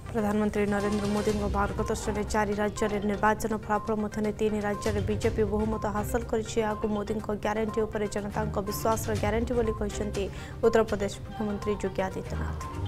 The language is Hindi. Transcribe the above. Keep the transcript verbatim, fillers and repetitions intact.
प्रधानमंत्री नरेंद्र मोदी मार्गदर्शन चारि राज्य में निर्वाचन फलाफल मध्य तीन राज्य में बीजेपी बहुमत हासिल कर मोदी ग्यारंटी उपर जनता विश्वास ग्यारंटी बोली उत्तर प्रदेश मुख्यमंत्री योगी आदित्यनाथ।